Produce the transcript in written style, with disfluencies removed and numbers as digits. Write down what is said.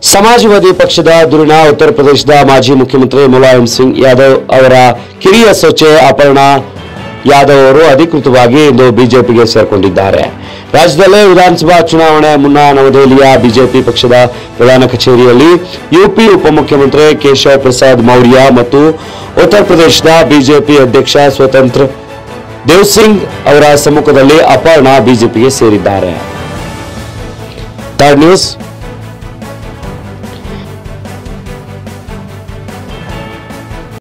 ಸಮಾಜವಾದಿ ಪಕ್ಷದ ಧುರೀಣ ಉತ್ತರ ಪ್ರದೇಶದ ಮಾಜಿ ಮುಖ್ಯಮಂತ್ರಿ ಮುಲಾಯಂ ಸಿಂಗ್ ಯಾದವ್ ಅವರ ಕಿರಿಯ ಸೊಸೆ ಅಪರ್ಣಾ ಯಾದವ್ ಅವರು ಅಧಿಕೃತವಾಗಿ ಇಂದು ಬಿಜೆಪಿಗೆ ಸೇರ್ಕೊಂಡಿದ್ದಾರೆ. ರಾಜ್ಯದಲ್ಲೇ ವಿಧಾನಸಭಾ ಚುನಾವಣೆ ಮುನ್ನ ನವದೆಹಲಿಯ ಬಿಜೆಪಿ ಪಕ್ಷದ ಪ್ರಧಾನ ಕಚೇರಿಯಲ್ಲಿ ಯುಪಿ ಉಪಮುಖ್ಯಮಂತ್ರಿ ಕೇಶವ್ ಪ್ರಸಾದ್ ಮೌರ್ಯ ಮತ್ತು ಉತ್ತರ ಪ್ರದೇಶದ ಬಿಜೆಪಿ ಅಧ್ಯಕ್ಷ ಸ್ವತಂತ್ರ ದೇವ್ ಸಿಂಗ್ ಅವರ ಸಮ್ಮುಖದಲ್ಲಿ ಅಪರ್ಣಾ ಬಿಜೆಪಿಗೆ ಸೇರಿದ್ದಾರೆ. Third news.